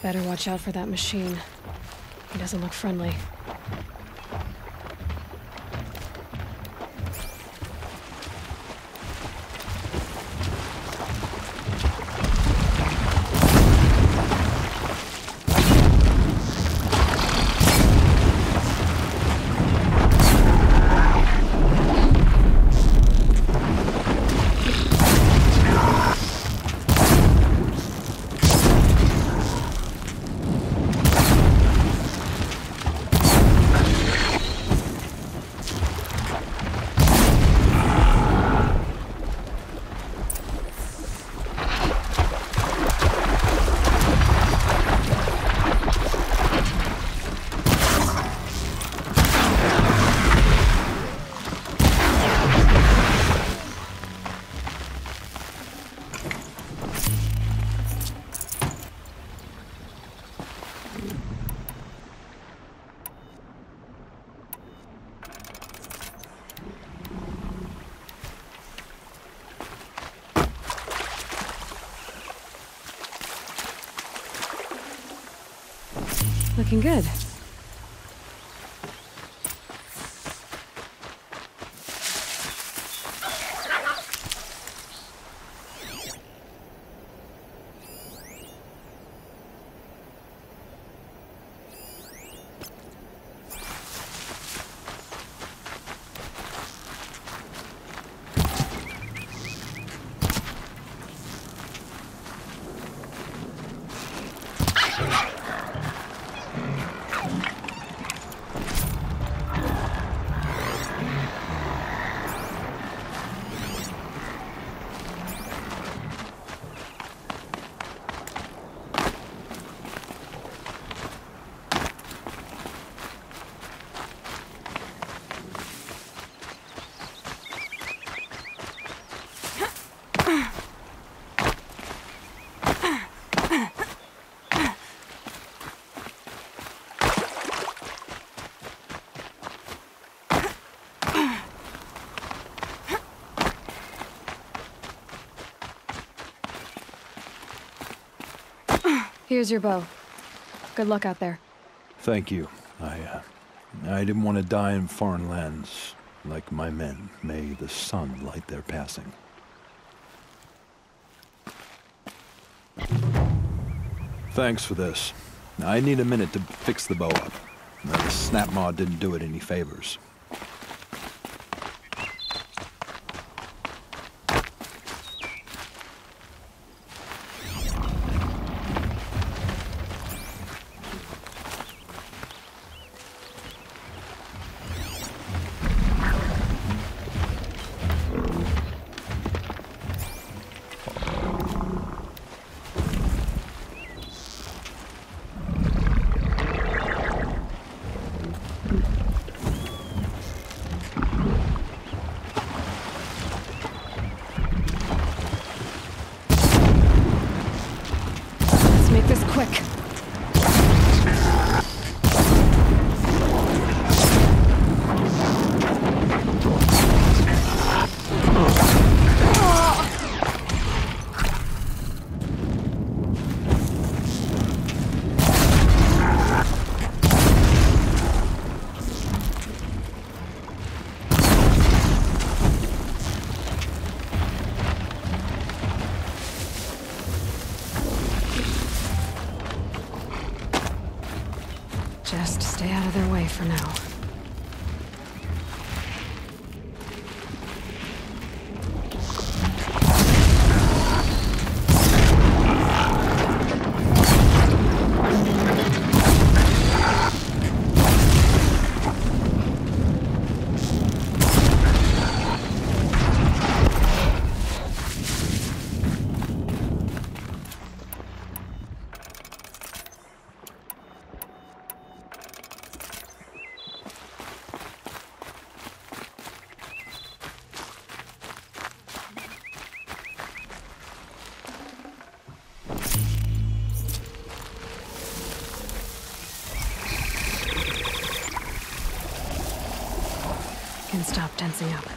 Better watch out for that machine. He doesn't look friendly. Looking good. Here's your bow. Good luck out there. Thank you. I didn't want to die in foreign lands like my men. May the sun light their passing. Thanks for this. I need a minute to fix the bow up. The snap mod didn't do it any favors. This quick. Just stay out of their way for now. Can stop tensing up.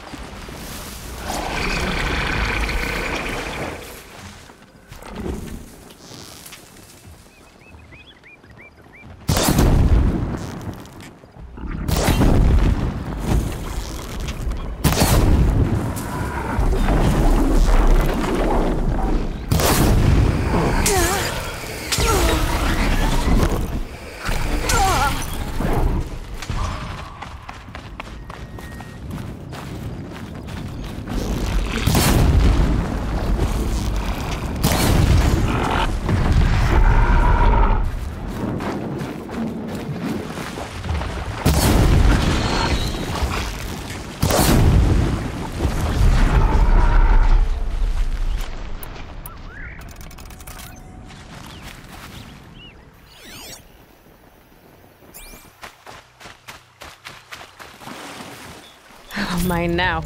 Mine now.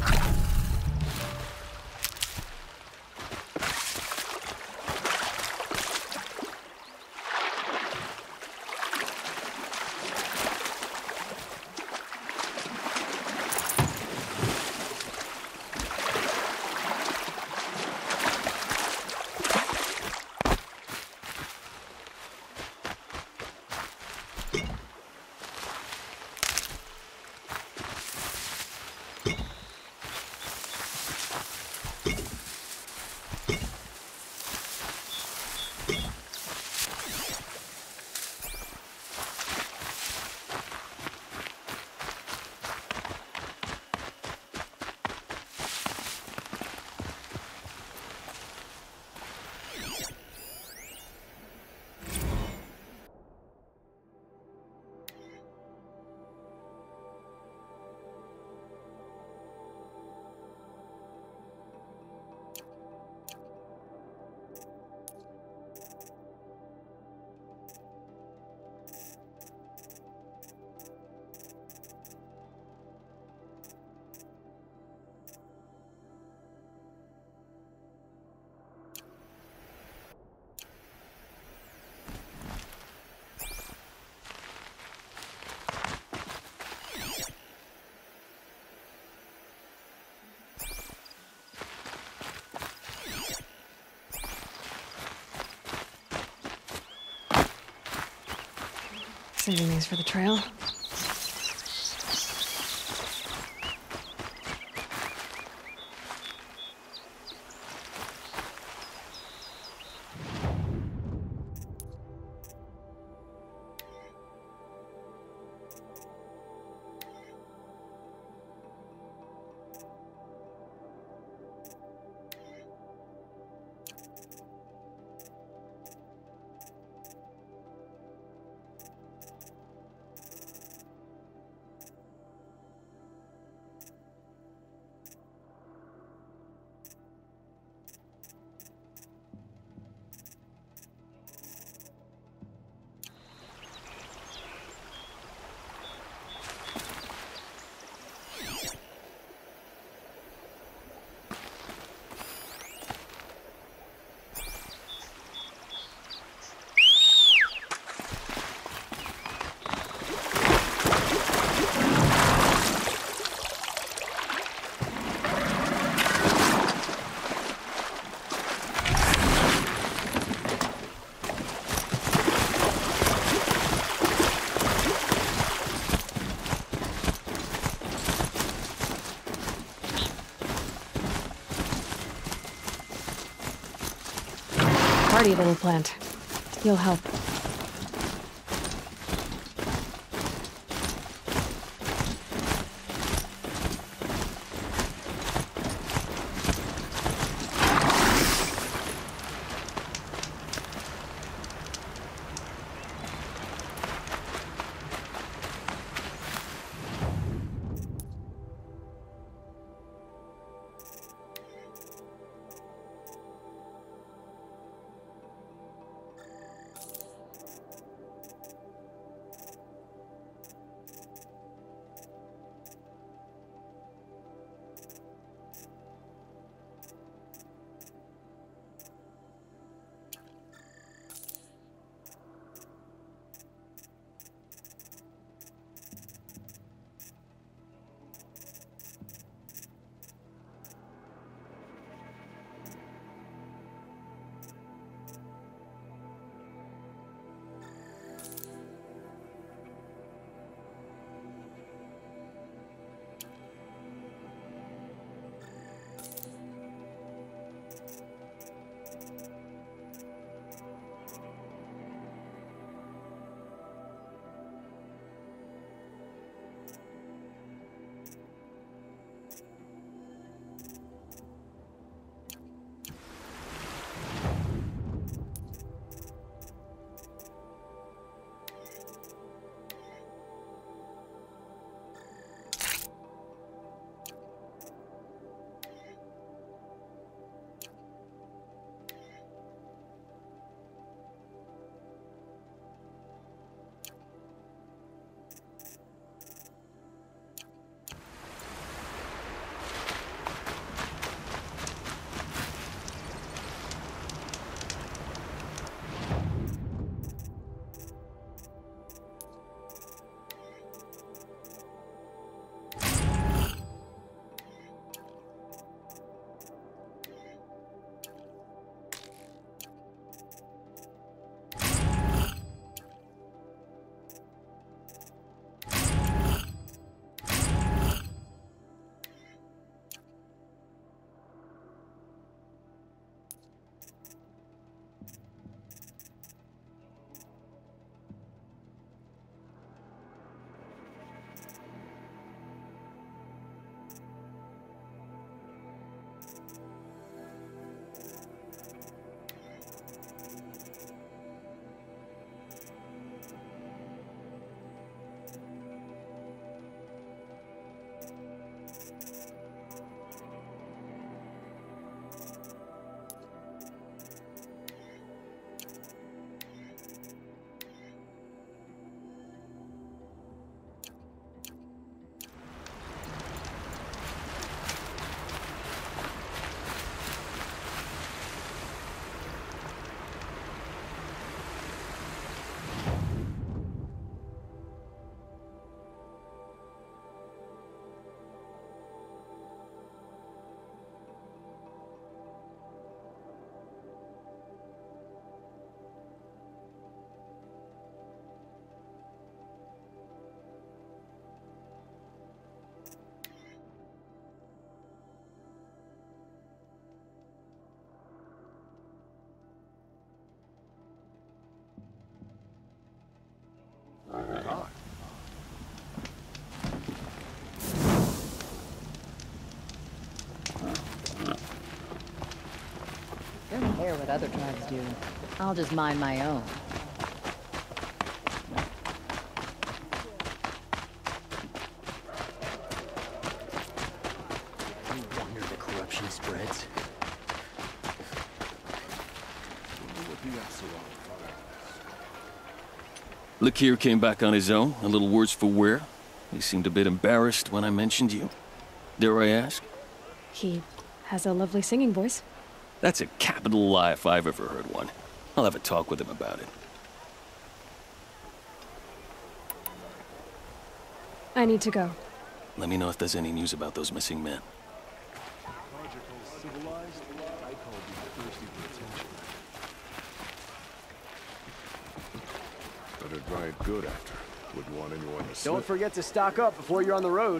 Saving these for the trail. Hardy little plant. You'll help. care what other tribes do. I'll just mind my own. No wonder the corruption spreads. Lakir came back on his own, a little worse for wear. He seemed a bit embarrassed when I mentioned you. Dare I ask? He has a lovely singing voice. That's a capital lie if I've ever heard one. I'll have a talk with him about it. I need to go. Let me know if there's any news about those missing men. Better dry it good after. Wouldn't want anyone to slip. Don't forget to stock up before you're on the road.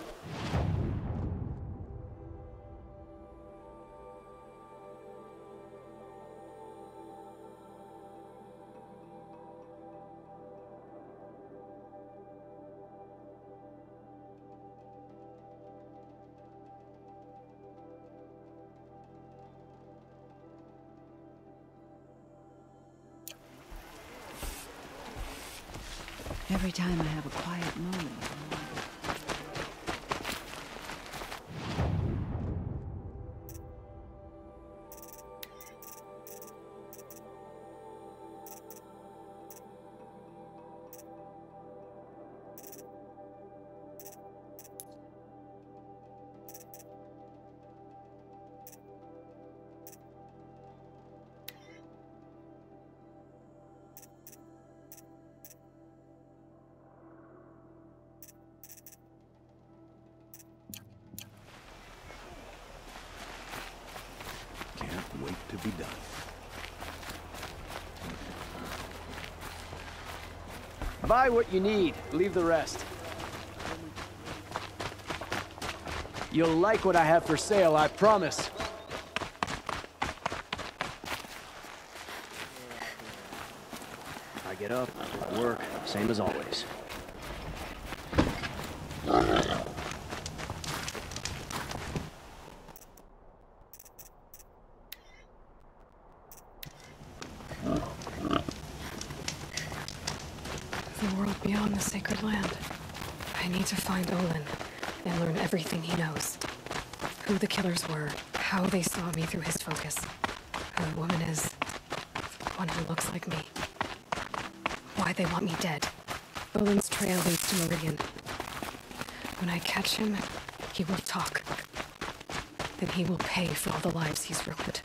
Every time I have a quiet moment. Can't wait to be done. Buy what you need, leave the rest. You'll like what I have for sale, I promise. I get up, I work, same as always. The world beyond the sacred land. I need to find Olin and learn everything he knows. Who the killers were, how they saw me through his focus, who the woman is, one who looks like me. Why they want me dead. Olin's trail leads to Meridian. When I catch him, he will talk. Then he will pay for all the lives he's ruined.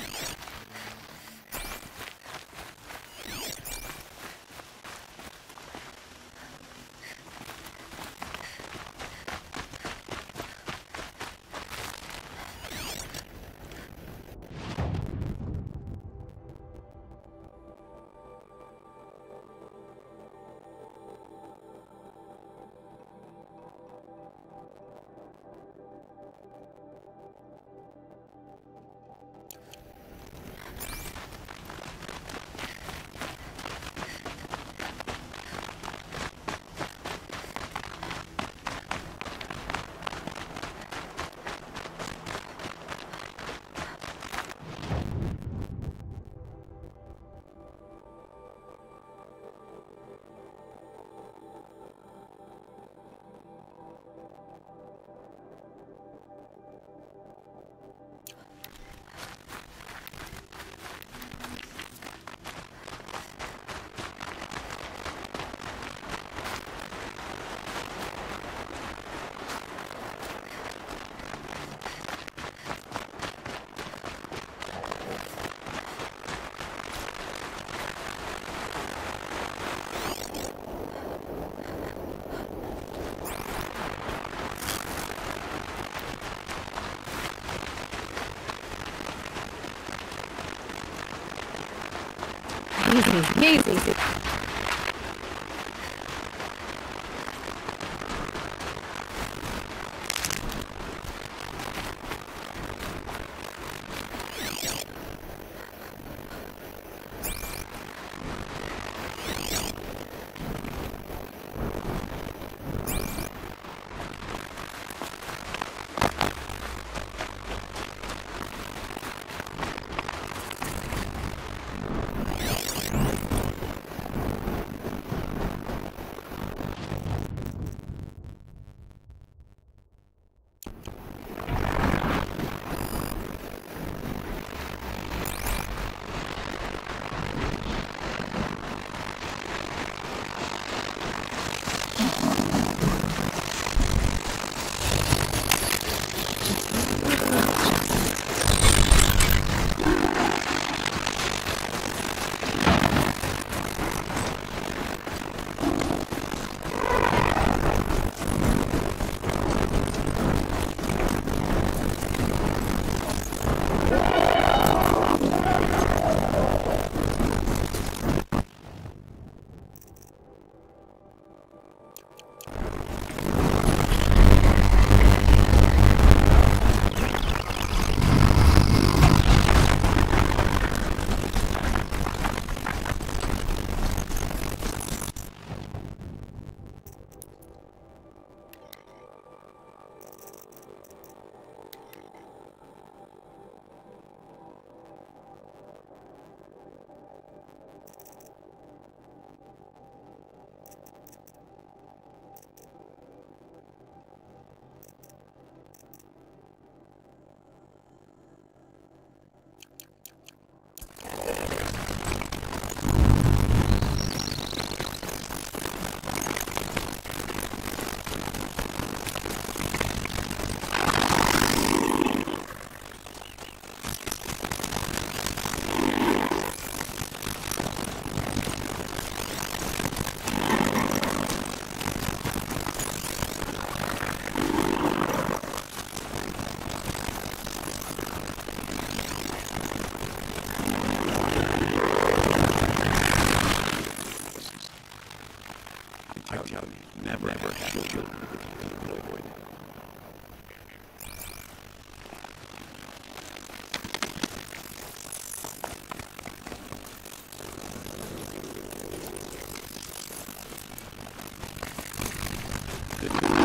Easy. professional killer. Wait. Good.